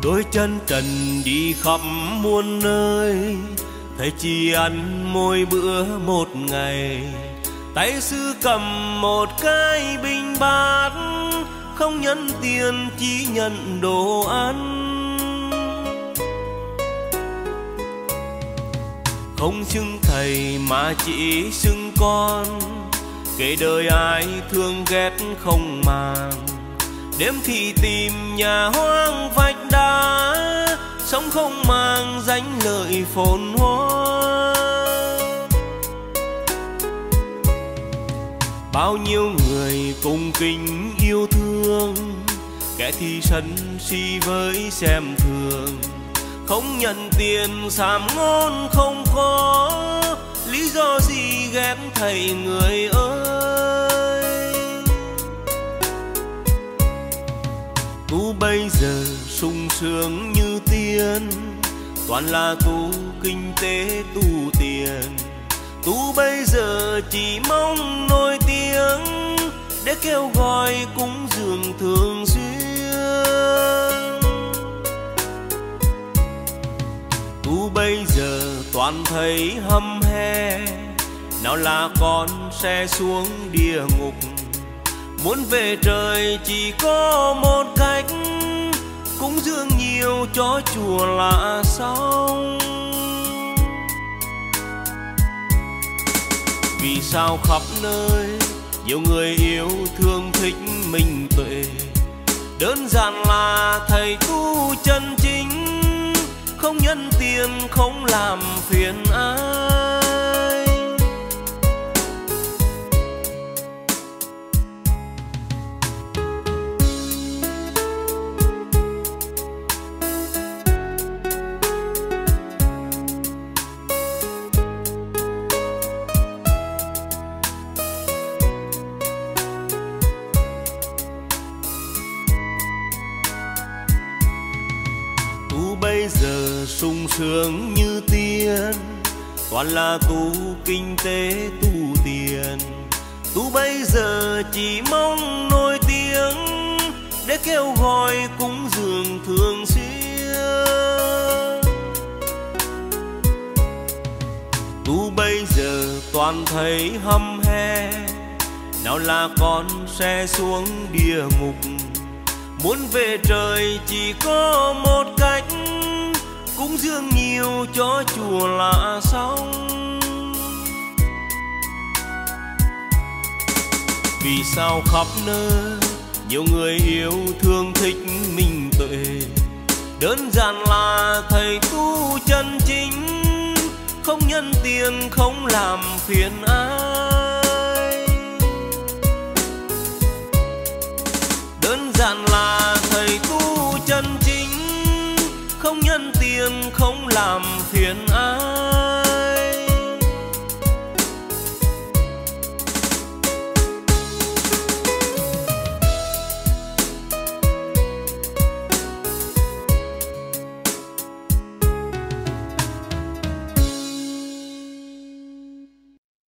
đôi chân trần đi khắp muôn nơi, thầy chỉ ăn mỗi bữa một ngày. Tay sư cầm một cái bình bát, không nhận tiền chỉ nhận đồ ăn. Không xưng thầy mà chỉ xưng con, kể đời ai thương ghét không màng. Đêm thì tìm nhà hoang vách đá, sống không mang danh lợi phồn hoa. Bao nhiêu người cùng kính yêu thương, kẻ thì sân si với xem thường. Không nhận tiền sàm ngôn không có, lý do gì ghét thầy người ơi. Tu bây giờ sung sướng như tiên, toàn là tu kinh tế tu tiền. Tu bây giờ chỉ mong nổi tiếng, để kêu gọi cúng dường thường xuyên. Tu bây giờ toàn thấy hăm he, nào là con sẽ xuống địa ngục. Muốn về trời chỉ có một cách, cúng dường nhiều cho chùa là xong. Vì sao khắp nơi nhiều người yêu thương thích minh tuệ, đơn giản là thầy tu chân chính, không nhân tiền không làm phiền ai. Bây giờ sung sướng như tiên, toàn là tu kinh tế tu tiền. Tu bây giờ chỉ mong nổi tiếng, để kêu gọi cúng dường thường xuyên. Tu bây giờ toàn thấy hăm he, nào là con sẽ xuống địa ngục. Muốn về trời chỉ có một cách, cúng dường nhiều cho chùa là xong. Vì sao khắp nơi nhiều người yêu thương thích minh tuệ, đơn giản là thầy tu chân chính, không nhân tiền không làm phiền ai.